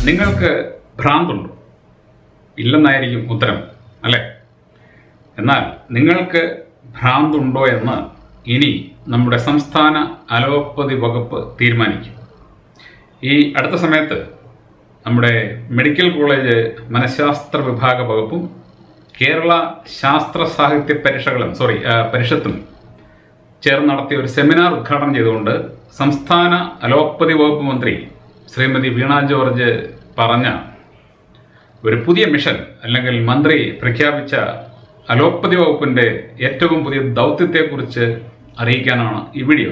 നിങ്ങൾക്ക് ഭ്രാന്തുണ്ടോ? ഇല്ലെന്നായിരിക്കും ഉത്തരം, അല്ലേ? എന്നാൽ നിങ്ങൾക്ക് ഭ്രാന്തുണ്ടോ എന്ന് ഇനി നമ്മുടെ സംസ്ഥാന അലോപ്പതി വകുപ്പ് തീരുമാനിക്കും. ഈ അടുത്ത സമയത്ത് നമ്മുടെ മെഡിക്കൽ കോളേജ് മനഃശാസ്ത്ര വിഭാഗ വകുപ്പും കേരള ശാസ്ത്ര സാഹിത്യ പരിഷത്തും ചേർന്ന് നടത്തിയ ഒരു സെമിനാർ ഉദ്ഘാടനം ചെയ്തുകൊണ്ട് സംസ്ഥാന അലോപ്പതി വകുപ്പ് മന്ത്രി ശ്രീമതി വീണ ജോർജ് പറഞ്ഞ ഒരു പുതിയ മിഷൻ അല്ലെങ്കിൽ മന്ത്രി പ്രഖ്യാപിച്ച അലോപ്പതി വകുപ്പിന്റെ ഏറ്റവും പുതിയ ദൗത്യത്തെക്കുറിച്ച് അറിയിക്കാനാണ് ഈ വീഡിയോ.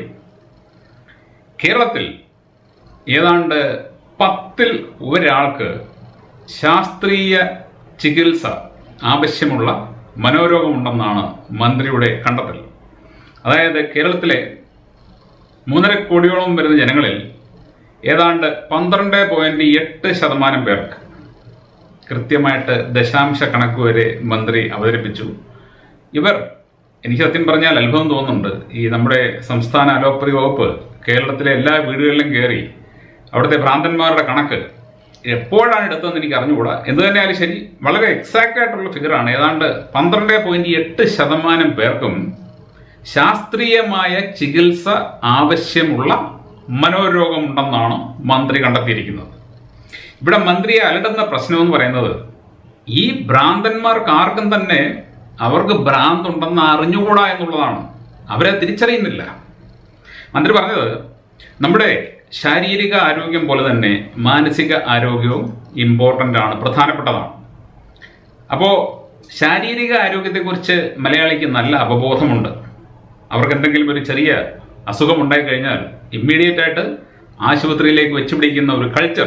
കേരളത്തിൽ ഏതാണ്ട് 10ൽ ഒരാൾക്ക് ശാസ്ത്രീയ ചികിത്സ ആവശ്യമുള്ള മനോരോഗമുണ്ടെന്നാണ് മന്ത്രിയുടെ കണ്ടെത്തൽ. അതായത് കേരളത്തിലെ 3.5 കോടിയോളം വരുന്ന ജനങ്ങളിൽ ഏതാണ്ട് 12.8% പേർക്ക്, കൃത്യമായിട്ട് ദശാംശ കണക്ക് വരെ മന്ത്രി അവതരിപ്പിച്ചു. ഇവർ, എനിക്ക് സത്യം പറഞ്ഞാൽ അത്ഭുതം തോന്നുന്നുണ്ട്, ഈ നമ്മുടെ സംസ്ഥാന അലോപ്പതി വകുപ്പ് കേരളത്തിലെ എല്ലാ വീടുകളിലും കയറി അവിടുത്തെ ഭ്രാന്തന്മാരുടെ കണക്ക് എപ്പോഴാണ് എടുത്തതെന്ന് എനിക്ക് അറിഞ്ഞുകൂടാ. എന്ത് തന്നെയാലും ശരി, വളരെ എക്സാക്റ്റ് ആയിട്ടുള്ള ഫിഗറാണ്. ഏതാണ്ട് 12.8% പേർക്കും ശാസ്ത്രീയമായ ചികിത്സ ആവശ്യമുള്ള മനോരോഗമുണ്ടെന്നാണ് മന്ത്രി കണ്ടെത്തിയിരിക്കുന്നത്. ഇവിടെ മന്ത്രിയെ അലട്ടുന്ന പ്രശ്നമെന്ന് പറയുന്നത്, ഈ ഭ്രാന്തന്മാർക്ക് ആർക്കും തന്നെ അവർക്ക് ഭ്രാന്തുണ്ടെന്ന് അറിഞ്ഞുകൂടാ എന്നുള്ളതാണ്. അവരെ തിരിച്ചറിയുന്നില്ല. മന്ത്രി പറഞ്ഞത്, നമ്മുടെ ശാരീരിക ആരോഗ്യം പോലെ തന്നെ മാനസിക ആരോഗ്യവും ഇമ്പോർട്ടൻ്റ് ആണ്, പ്രധാനപ്പെട്ടതാണ്. അപ്പോൾ ശാരീരിക ആരോഗ്യത്തെക്കുറിച്ച് മലയാളിക്ക് നല്ല അവബോധമുണ്ട്. അവർക്ക് എന്തെങ്കിലും ഒരു ചെറിയ അസുഖം ഉണ്ടായി കഴിഞ്ഞാൽ ഇമ്മീഡിയറ്റ് ആയിട്ട് ആശുപത്രിയിലേക്ക് വെച്ചുപിടിക്കുന്ന ഒരു കൾച്ചർ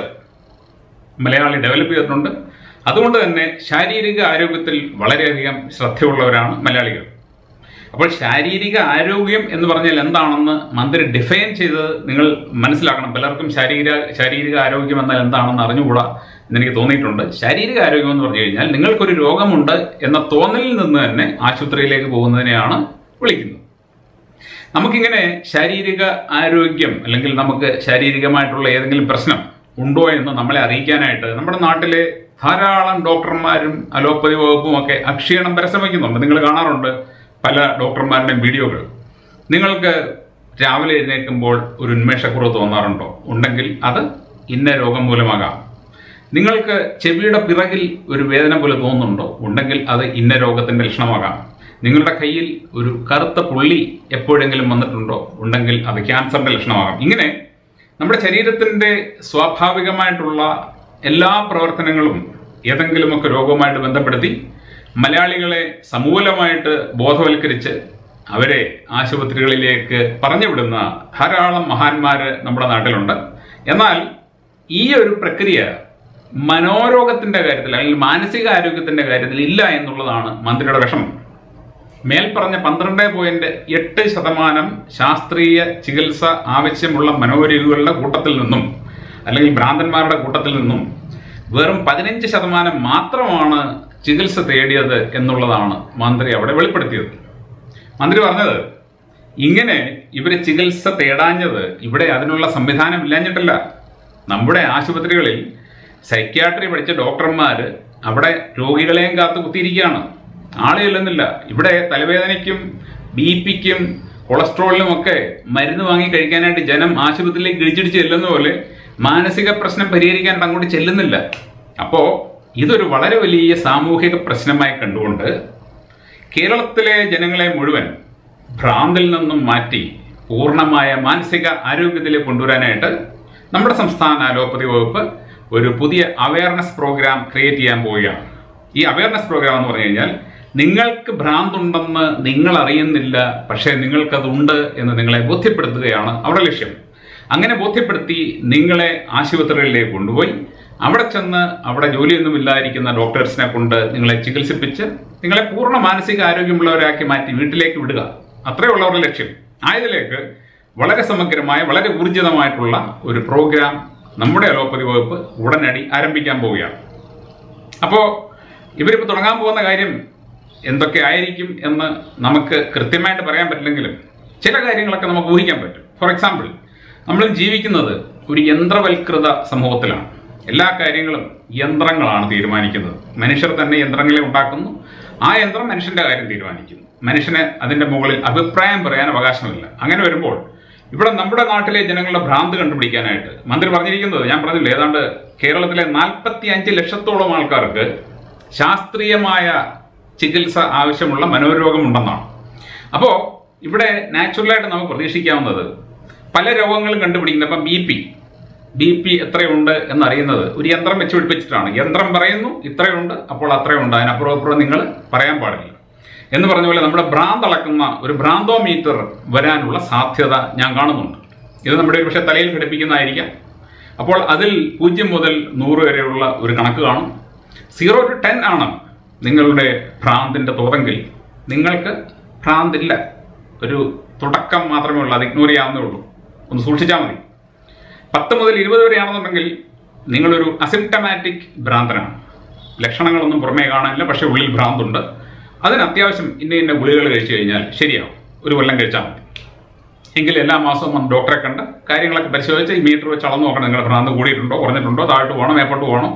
മലയാളി ഡെവലപ്പ് ചെയ്തിട്ടുണ്ട്. അതുകൊണ്ട് തന്നെ ശാരീരിക ആരോഗ്യത്തിൽ വളരെയധികം ശ്രദ്ധയുള്ളവരാണ് മലയാളികൾ. അപ്പോൾ ശാരീരിക ആരോഗ്യം എന്ന് പറഞ്ഞാൽ എന്താണെന്ന് മന്ത്രി ഡിഫൈൻ ചെയ്തത് നിങ്ങൾ മനസ്സിലാക്കണം. പലർക്കും ശാരീരിക ആരോഗ്യം എന്നാൽ എന്താണെന്ന് അറിഞ്ഞുകൂടാ എന്നെനിക്ക് തോന്നിയിട്ടുണ്ട്. ശാരീരിക ആരോഗ്യം എന്ന് പറഞ്ഞു കഴിഞ്ഞാൽ നിങ്ങൾക്കൊരു രോഗമുണ്ട് എന്ന തോന്നലിൽ നിന്ന് തന്നെ ആശുപത്രിയിലേക്ക് പോകുന്നതിനെയാണ് വിളിക്കുന്നത്. നമുക്കിങ്ങനെ ശാരീരിക ആരോഗ്യം അല്ലെങ്കിൽ നമുക്ക് ശാരീരികമായിട്ടുള്ള ഏതെങ്കിലും പ്രശ്നം ഉണ്ടോ എന്ന് നമ്മളെ അറിയിക്കാനായിട്ട് നമ്മുടെ നാട്ടിലെ ധാരാളം ഡോക്ടർമാരും അലോപ്പതി വകുപ്പും ഒക്കെ അക്ഷീണം പരിശ്രമിക്കുന്നുണ്ട്. നിങ്ങൾ കാണാറുണ്ട് പല ഡോക്ടർമാരുടെയും വീഡിയോകൾ. നിങ്ങൾക്ക് രാവിലെ എഴുന്നേൽക്കുമ്പോൾ ഒരു ഉന്മേഷക്കുറവ് തോന്നാറുണ്ടോ? ഉണ്ടെങ്കിൽ അത് ഇന്ന രോഗം മൂലമാകാം. നിങ്ങൾക്ക് ചെവിയുടെ പിറകിൽ ഒരു വേദന പോലെ തോന്നുന്നുണ്ടോ? ഉണ്ടെങ്കിൽ അത് ഇന്ന രോഗത്തിന്റെ ലക്ഷണമാകാം. നിങ്ങളുടെ കയ്യിൽ ഒരു കറുത്ത പുള്ളി എപ്പോഴെങ്കിലും വന്നിട്ടുണ്ടോ? ഉണ്ടെങ്കിൽ അത് ക്യാൻസറിന്റെ ലക്ഷണമാകാം. ഇങ്ങനെ നമ്മുടെ ശരീരത്തിന്റെ സ്വാഭാവികമായിട്ടുള്ള എല്ലാ പ്രവർത്തനങ്ങളും ഏതെങ്കിലുമൊക്കെ രോഗവുമായിട്ട് ബന്ധപ്പെടുത്തി മലയാളികളെ സമൂലമായിട്ട് ബോധവൽക്കരിച്ച് അവരെ ആശുപത്രികളിലേക്ക് പറഞ്ഞുവിടുന്ന ധാരാളം മഹാന്മാര് നമ്മുടെ നാട്ടിലുണ്ട്. എന്നാൽ ഈ ഒരു പ്രക്രിയ മനോരോഗത്തിന്റെ കാര്യത്തിൽ അല്ലെങ്കിൽ മാനസിക ആരോഗ്യത്തിന്റെ കാര്യത്തിൽ ഇല്ല എന്നുള്ളതാണ് മന്ത്രിയുടെ വിഷമം. മേൽപ്പറഞ്ഞ 12.8% ശാസ്ത്രീയ ചികിത്സ ആവശ്യമുള്ള മനോരോഗികളുടെ കൂട്ടത്തിൽ നിന്നും അല്ലെങ്കിൽ ഭ്രാന്തന്മാരുടെ കൂട്ടത്തിൽ നിന്നും വെറും 15% മാത്രമാണ് ചികിത്സ തേടിയത് എന്നുള്ളതാണ് മന്ത്രി അവിടെ വെളിപ്പെടുത്തിയത്. മന്ത്രി പറഞ്ഞത്, ഇങ്ങനെ ഇവര് ചികിത്സ തേടാഞ്ഞത് ഇവിടെ അതിനുള്ള സംവിധാനം ഇല്ലാഞ്ഞിട്ടല്ല. നമ്മുടെ ആശുപത്രികളിൽ സൈക്യാട്രി പഠിച്ച ഡോക്ടർമാര് അവിടെ രോഗികളെയും കാത്തു കുത്തിയിരിക്കുകയാണ്. ആളുകളില്ലെന്നില്ല. ഇവിടെ തലവേദനയ്ക്കും BP-ക്കും കൊളസ്ട്രോളിനും ഒക്കെ മരുന്ന് വാങ്ങി കഴിക്കാനായിട്ട് ജനം ആശുപത്രിയിലേക്ക് ഇടിച്ചിടിച്ച് ചെല്ലുന്ന പോലെ മാനസിക പ്രശ്നം പരിഹരിക്കാൻ അങ്ങോട്ട് ചെല്ലുന്നില്ല. അപ്പോ ഇതൊരു വളരെ വലിയ സാമൂഹിക പ്രശ്നമായി കണ്ടുകൊണ്ട് കേരളത്തിലെ ജനങ്ങളെ മുഴുവൻ ഭ്രാന്തിൽ നിന്നും മാറ്റി പൂർണ്ണമായ മാനസിക ആരോഗ്യത്തിലേക്ക് കൊണ്ടുവരാനായിട്ട് നമ്മുടെ സംസ്ഥാന അലോപ്പതി വകുപ്പ് ഒരു പുതിയ അവയർനെസ് പ്രോഗ്രാം ക്രിയേറ്റ് ചെയ്യാൻ പോവുകയാണ്. ഈ അവയർനെസ് പ്രോഗ്രാം എന്ന് പറഞ്ഞു കഴിഞ്ഞാൽ, നിങ്ങൾക്ക് ഭ്രാന്തുണ്ടെന്ന് നിങ്ങൾ അറിയുന്നില്ല, പക്ഷേ നിങ്ങൾക്കതുണ്ട് എന്ന് നിങ്ങളെ ബോധ്യപ്പെടുത്തുകയാണ് അവിടെ ലക്ഷ്യം. അങ്ങനെ ബോധ്യപ്പെടുത്തി നിങ്ങളെ ആശുപത്രികളിലേക്ക് കൊണ്ടുപോയി അവിടെ ചെന്ന് അവിടെ ജോലിയൊന്നുമില്ലാതിരിക്കുന്ന ഡോക്ടേഴ്സിനെ കൊണ്ട് നിങ്ങളെ ചികിത്സിപ്പിച്ച് നിങ്ങളെ പൂർണ്ണ മാനസിക ആരോഗ്യമുള്ളവരാക്കി മാറ്റി വീട്ടിലേക്ക് വിടുക. അത്രയുള്ള അവരുടെ ലക്ഷ്യം. ആയതിലേക്ക് വളരെ സമഗ്രമായ വളരെ ഊർജിതമായിട്ടുള്ള ഒരു പ്രോഗ്രാം നമ്മുടെ അലോപ്പതി വകുപ്പ് ഉടനടി ആരംഭിക്കാൻ പോവുകയാണ്. അപ്പോൾ ഇവരിപ്പോൾ തുടങ്ങാൻ പോകുന്ന കാര്യം എന്തൊക്കെ ആയിരിക്കും എന്ന് നമുക്ക് കൃത്യമായിട്ട് പറയാൻ പറ്റില്ലെങ്കിലും ചില കാര്യങ്ങളൊക്കെ നമുക്ക് ഊഹിക്കാൻ പറ്റും. ഫോർ എക്സാമ്പിൾ, നമ്മൾ ജീവിക്കുന്നത് ഒരു യന്ത്രവൽകൃത സമൂഹത്തിലാണ്. എല്ലാ കാര്യങ്ങളും യന്ത്രങ്ങളാണ് തീരുമാനിക്കുന്നത്. മനുഷ്യർ തന്നെ യന്ത്രങ്ങളെ ഉണ്ടാക്കുന്നു. ആ യന്ത്രം മനുഷ്യന്റെ കാര്യം തീരുമാനിക്കുന്നു. മനുഷ്യന് അതിന്റെ മുകളിൽ അഭിപ്രായം പറയാൻ അവകാശമില്ല. അങ്ങനെ വരുമ്പോൾ ഇവിടെ നമ്മുടെ നാട്ടിലെ ജനങ്ങളുടെ ഭ്രാന്ത് കണ്ടുപിടിക്കാനായിട്ട് മന്ത്രി പറഞ്ഞിരിക്കുന്നത്, ഞാൻ പറഞ്ഞില്ല, ഏതാണ്ട് കേരളത്തിലെ 45 ലക്ഷത്തോളം ആൾക്കാർക്ക് ശാസ്ത്രീയമായ ചികിത്സ ആവശ്യമുള്ള മനോരോഗമുണ്ടെന്നാണ്. അപ്പോൾ ഇവിടെ നാച്ചുറലായിട്ട് നമുക്ക് പ്രതീക്ഷിക്കാവുന്നത് പല രോഗങ്ങളും കണ്ടുപിടിക്കുന്നത്. അപ്പം ബി പി എത്രയുണ്ട് എന്നറിയുന്നത് ഒരു യന്ത്രം വെച്ച് പിടിപ്പിച്ചിട്ടാണ്. യന്ത്രം പറയുന്നു ഇത്രയുണ്ട്, അപ്പോൾ അത്രയുണ്ട്, അതിനപ്പുറം നിങ്ങൾ പറയാൻ പാടില്ല എന്ന് പറഞ്ഞ പോലെ നമ്മുടെ ഭ്രാന്ത് അളക്കുന്ന ഒരു ഭ്രാന്തോമീറ്റർ വരാനുള്ള സാധ്യത ഞാൻ കാണുന്നുണ്ട്. ഇത് നമ്മുടെ ഒരു പക്ഷേ തലയിൽ ഘടിപ്പിക്കുന്നതായിരിക്കാം. അപ്പോൾ അതിൽ 0 മുതൽ 100 വരെയുള്ള ഒരു കണക്ക് കാണും. 0 to 10 ആണ് നിങ്ങളുടെ ഭ്രാന്തിന്റെ തോതെങ്കിൽ നിങ്ങൾക്ക് ഭ്രാന്തില്ല, ഒരു തുടക്കം മാത്രമേ ഉള്ളൂ, അത് ഇഗ്നോർ ചെയ്യാവുന്നേ ഉള്ളൂ, ഒന്ന് സൂക്ഷിച്ചാൽ മതി. 10 മുതൽ 20 വരെയാണെന്നുണ്ടെങ്കിൽ നിങ്ങളൊരു അസിംപ്റ്റമാറ്റിക് ഭ്രാന്തനാണ്. ലക്ഷണങ്ങളൊന്നും പുറമേ കാണാനില്ല, പക്ഷെ ഉള്ളിൽ ഭ്രാന്തുണ്ട്. അതിന് അത്യാവശ്യം ഇന്ന ഗുളികൾ കഴിച്ചു കഴിഞ്ഞാൽ ശരിയാവും. ഒരു കൊല്ലം കഴിച്ചാൽ മതി. എങ്കിൽ എല്ലാ മാസവും വന്ന് ഡോക്ടറെ കണ്ട് കാര്യങ്ങളൊക്കെ പരിശോധിച്ച് ഈ മീറ്റർ വെച്ച് അളന്ന് നോക്കണം, നിങ്ങളുടെ ഭ്രാന്ത് കൂടിയിട്ടുണ്ടോ, കുറഞ്ഞിട്ടുണ്ടോ, താഴോട്ട് പോകണം, മേപ്പോട്ട് പോകണം.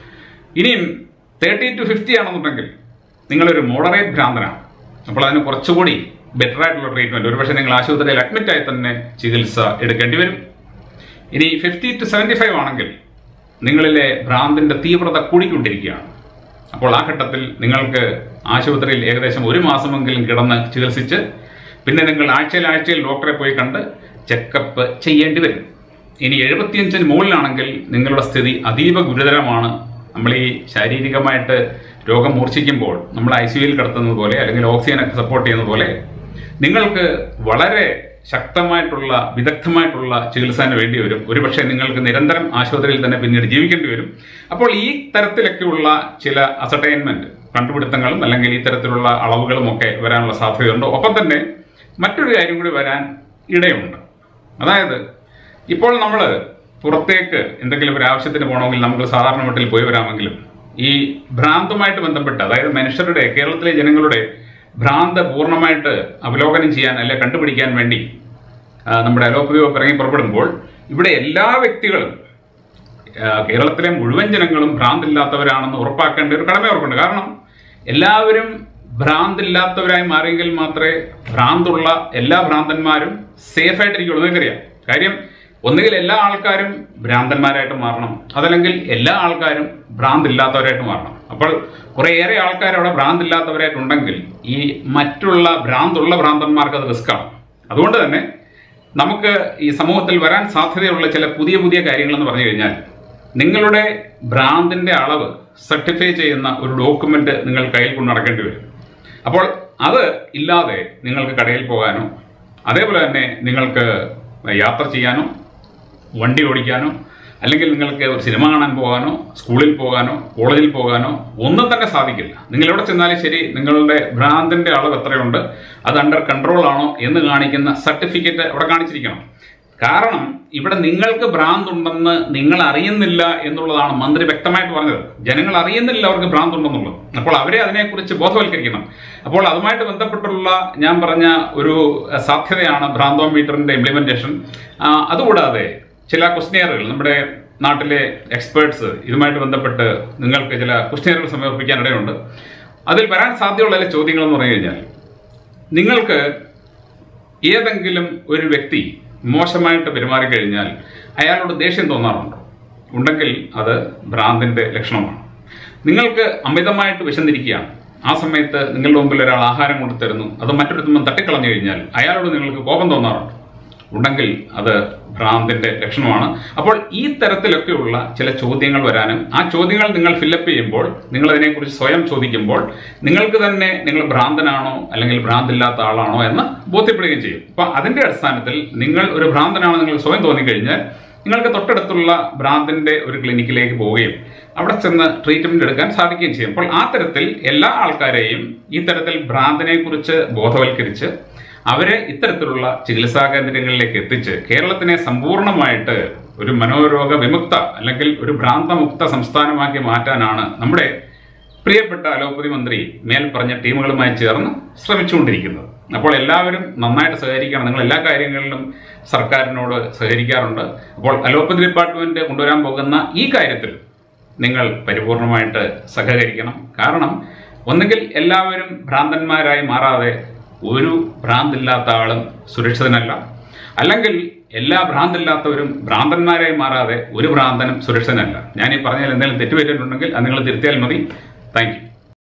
ഇനിയും 30 to 50 ആണെന്നുണ്ടെങ്കിൽ നിങ്ങളൊരു മോഡറേറ്റ് ഭ്രാന്തനാണ്. അപ്പോൾ അതിന് കുറച്ചുകൂടി ബെറ്റർ ആയിട്ടുള്ള ട്രീറ്റ്മെന്റ്, ഒരുപക്ഷെ നിങ്ങൾ ആശുപത്രിയിൽ അഡ്മിറ്റായി തന്നെ ചികിത്സ എടുക്കേണ്ടി വരും. ഇനി 50 to 75 ആണെങ്കിൽ നിങ്ങളിലെ ഭ്രാന്തിന്റെ തീവ്രത കൂടിക്കൊണ്ടിരിക്കുകയാണ്. അപ്പോൾ ആ ഘട്ടത്തിൽ നിങ്ങൾക്ക് ആശുപത്രിയിൽ ഏകദേശം 1 മാസമെങ്കിലും കിടന്ന് ചികിത്സിച്ച് പിന്നെ നിങ്ങൾ ആഴ്ചയിൽ ഡോക്ടറെ പോയി കണ്ട് ചെക്കപ്പ് ചെയ്യേണ്ടി വരും. ഇനി 75 മുകളിലാണെങ്കിൽ നിങ്ങളുടെ സ്ഥിതി അതീവ ഗുരുതരമാണ്. നമ്മൾ ഈ ശാരീരികമായിട്ട് രോഗം മൂർച്ഛിക്കുമ്പോൾ നമ്മൾ ICUയിൽ കിടത്തുന്നത് പോലെ അല്ലെങ്കിൽ ഓക്സിജനൊക്കെ സപ്പോർട്ട് ചെയ്യുന്നത് പോലെ നിങ്ങൾക്ക് വളരെ ശക്തമായിട്ടുള്ള വിദഗ്ധമായിട്ടുള്ള ചികിത്സന് വേണ്ടി വരും. ഒരുപക്ഷെ നിങ്ങൾക്ക് നിരന്തരം ആശുപത്രിയിൽ തന്നെ പിന്നീട് ജീവിക്കേണ്ടി വരും. അപ്പോൾ ഈ തരത്തിലൊക്കെയുള്ള ചില അസർട്ടൈൻമെന്റ് കണ്ടുപിടുത്തങ്ങളും അല്ലെങ്കിൽ ഈ തരത്തിലുള്ള അളവുകളും ഒക്കെ വരാനുള്ള സാധ്യതയുണ്ട്. ഒപ്പം തന്നെ മറ്റൊരു കാര്യം കൂടി വരാൻ ഇടയുണ്ട്. അതായത് ഇപ്പോൾ നമ്മൾ പുറത്തേക്ക് എന്തെങ്കിലും ഒരു ആവശ്യത്തിന് പോകണമെങ്കിൽ നമുക്ക് സാധാരണ മട്ടിൽ പോയി വരാമെങ്കിലും ഈ ഭ്രാന്തുമായിട്ട് ബന്ധപ്പെട്ട്, അതായത് മനുഷ്യരുടെ, കേരളത്തിലെ ജനങ്ങളുടെ ഭ്രാന്ത് പൂർണ്ണമായിട്ട് അവലോകനം ചെയ്യാൻ അല്ലെ കണ്ടുപിടിക്കാൻ വേണ്ടി നമ്മുടെ അലോപ്പതി വകുപ്പ് ഇറങ്ങി പുറപ്പെടുമ്പോൾ ഇവിടെ എല്ലാ വ്യക്തികളും, കേരളത്തിലെ മുഴുവൻ ജനങ്ങളും ഭ്രാന്തില്ലാത്തവരാണെന്ന് ഉറപ്പാക്കേണ്ട ഒരു കടമ അവർക്കുണ്ട്. കാരണം എല്ലാവരും ഭ്രാന്തില്ലാത്തവരായി മാറിയെങ്കിൽ മാത്രമേ ഭ്രാന്തുള്ള എല്ലാ ഭ്രാന്തന്മാരും സേഫ് ആയിട്ടിരിക്കുള്ളൂ. നിങ്ങൾക്കറിയാം കാര്യം, ഒന്നുകിൽ എല്ലാ ആൾക്കാരും ഭ്രാന്തന്മാരായിട്ട് മാറണം, അതല്ലെങ്കിൽ എല്ലാ ആൾക്കാരും ഭ്രാന്തില്ലാത്തവരായിട്ട് മാറണം. അപ്പോൾ കുറേയേറെ ആൾക്കാർ അവിടെ ഭ്രാന്തില്ലാത്തവരായിട്ടുണ്ടെങ്കിൽ ഈ മറ്റുള്ള ഭ്രാന്തുള്ള ഭ്രാന്തന്മാർക്ക് അത് റിസ്ക്കാണ്. അതുകൊണ്ട് തന്നെ നമുക്ക് ഈ സമൂഹത്തിൽ വരാൻ സാധ്യതയുള്ള ചില പുതിയ കാര്യങ്ങളെന്ന് പറഞ്ഞു കഴിഞ്ഞാൽ, നിങ്ങളുടെ ഭ്രാന്തിന്റെ അളവ് സർട്ടിഫൈ ചെയ്യുന്ന ഒരു ഡോക്യുമെന്റ് നിങ്ങൾ കയ്യിൽ കൊണ്ട് നടക്കേണ്ടി വരും. അപ്പോൾ അത് ഇല്ലാതെ നിങ്ങൾക്ക് കടയിൽ പോകാനോ അതേപോലെ തന്നെ നിങ്ങൾക്ക് യാത്ര ചെയ്യാനോ വണ്ടി ഓടിക്കാനോ അല്ലെങ്കിൽ നിങ്ങൾക്ക് ഒരു സിനിമ കാണാൻ പോകാനോ സ്കൂളിൽ പോകാനോ കോളേജിൽ പോകാനോ ഒന്നും തന്നെ സാധിക്കില്ല. നിങ്ങൾ എവിടെ ചെന്നാലും ശരി, നിങ്ങളുടെ ഭ്രാന്തിന്റെ അളവ് എത്രയുണ്ട്, അത് അണ്ടർ കൺട്രോൾ ആണോ എന്ന് കാണിക്കുന്ന സർട്ടിഫിക്കറ്റ് അവിടെ കാണിച്ചിരിക്കണം. കാരണം ഇവിടെ നിങ്ങൾക്ക് ഭ്രാന്തുണ്ടെന്ന് നിങ്ങൾ അറിയുന്നില്ല എന്നുള്ളതാണ് മന്ത്രി വ്യക്തമായിട്ട് പറഞ്ഞത്. ജനങ്ങൾ അറിയുന്നില്ല അവർക്ക് ഭ്രാന്തുണ്ടെന്നുള്ളത്. അപ്പോൾ അവരെ അതിനെക്കുറിച്ച് ബോധവൽക്കരിക്കണം. അപ്പോൾ അതുമായിട്ട് ബന്ധപ്പെട്ടുള്ള ഞാൻ പറഞ്ഞ ഒരു സാധ്യതയാണ് ഭ്രാന്തോമീറ്ററിന്റെ ഇംപ്ലിമെന്റേഷൻ. അതുകൂടാതെ ചില ക്വസ്റ്റ്യനുകൾ, നമ്മുടെ നാട്ടിലെ എക്സ്പേർട്സ് ഇതുമായിട്ട് ബന്ധപ്പെട്ട് നിങ്ങൾക്ക് ചില ക്വസ്റ്റ്യനുകൾ സമർപ്പിക്കാനിടയുണ്ട്. അതിൽ വരാൻ സാധ്യതയുള്ള ചില ചോദ്യങ്ങൾ എന്ന് പറഞ്ഞു കഴിഞ്ഞാൽ, നിങ്ങൾക്ക് ഏതെങ്കിലും ഒരു വ്യക്തി മോശമായിട്ട് പെരുമാറിക്കഴിഞ്ഞാൽ അയാളോട് ദേഷ്യം തോന്നാറുണ്ടോ? ഉണ്ടെങ്കിൽ അത് ഭ്രാന്തിന്റെ ലക്ഷണമാണ്. നിങ്ങൾക്ക് അമിതമായിട്ട് വിശന്നിരിക്കുകയാണ്, ആ സമയത്ത് നിങ്ങളുടെ മുമ്പിൽ ഒരാൾ ആഹാരം കൊണ്ട് തരുന്നു, അത് മറ്റൊരുത്തുമ്പം തട്ടിക്കളഞ്ഞു കഴിഞ്ഞാൽ അയാളോട് നിങ്ങൾക്ക് കോപം തോന്നാറുണ്ട്, ഉണ്ടെങ്കിൽ അത് ഭ്രാന്തിന്റെ ലക്ഷണമാണ്. അപ്പോൾ ഈ തരത്തിലൊക്കെയുള്ള ചില ചോദ്യങ്ങൾ വരാനും ആ ചോദ്യങ്ങൾ നിങ്ങൾ ഫില്ലപ്പ് ചെയ്യുമ്പോൾ, നിങ്ങൾ അതിനെക്കുറിച്ച് സ്വയം ചോദിക്കുമ്പോൾ നിങ്ങൾക്ക് തന്നെ നിങ്ങൾ ഭ്രാന്തനാണോ അല്ലെങ്കിൽ ഭ്രാന്തില്ലാത്ത ആളാണോ എന്ന് ബോധ്യപ്പെടുകയും ചെയ്യും. അപ്പൊ അതിന്റെ അടിസ്ഥാനത്തിൽ നിങ്ങൾ ഒരു ഭ്രാന്തനാണെന്ന് നിങ്ങൾ സ്വയം തോന്നിക്കഴിഞ്ഞാൽ നിങ്ങൾക്ക് തൊട്ടടുത്തുള്ള ഭ്രാന്തിന്റെ ഒരു ക്ലിനിക്കിലേക്ക് പോവുകയും അവിടെ ചെന്ന് ട്രീറ്റ്മെന്റ് എടുക്കാൻ സാധിക്കുകയും ചെയ്യും. അപ്പോൾ ആ തരത്തിൽ എല്ലാ ആൾക്കാരെയും ഈ തരത്തിൽ ഭ്രാന്തിനെ കുറിച്ച് ബോധവൽക്കരിച്ച് അവരെ ഇത്തരത്തിലുള്ള ചികിത്സാ കേന്ദ്രങ്ങളിലേക്ക് എത്തിച്ച് കേരളത്തിനെ സമ്പൂർണ്ണമായിട്ട് ഒരു മനോരോഗ വിമുക്ത അല്ലെങ്കിൽ ഒരു ഭ്രാന്തമുക്ത സംസ്ഥാനമാക്കി മാറ്റാനാണ് നമ്മുടെ പ്രിയപ്പെട്ട അലോപ്പതി മന്ത്രി മേൽ പറഞ്ഞ ടീമുകളുമായി ചേർന്ന് ശ്രമിച്ചുകൊണ്ടിരിക്കുന്നത്. അപ്പോൾ എല്ലാവരും നന്നായിട്ട് സഹകരിക്കണം. നിങ്ങൾ എല്ലാ കാര്യങ്ങളിലും സർക്കാരിനോട് സഹകരിക്കാറുണ്ട്. അപ്പോൾ അലോപ്പതി ഡിപ്പാർട്ട്മെന്റ് കൊണ്ടുവരാൻ പോകുന്ന ഈ കാര്യത്തിൽ നിങ്ങൾ പരിപൂർണമായിട്ട് സഹകരിക്കണം. കാരണം ഒന്നുകിൽ എല്ലാവരും ഭ്രാന്തന്മാരായി മാറാതെ ഒരു ഭ്രാന്തില്ലാത്ത ആളും സുരക്ഷിതനല്ല, അല്ലെങ്കിൽ എല്ലാ ഭ്രാന്തില്ലാത്തവരും ഭ്രാന്തന്മാരായി മാറാതെ ഒരു ഭ്രാന്തനും സുരക്ഷിതനല്ല. ഞാൻ ഈ പറഞ്ഞാൽ എന്തെങ്കിലും തെറ്റുപറ്റിയിട്ടുണ്ടെങ്കിൽ അത് നിങ്ങൾ തിരുത്തിയാൽ മതി. Thank U.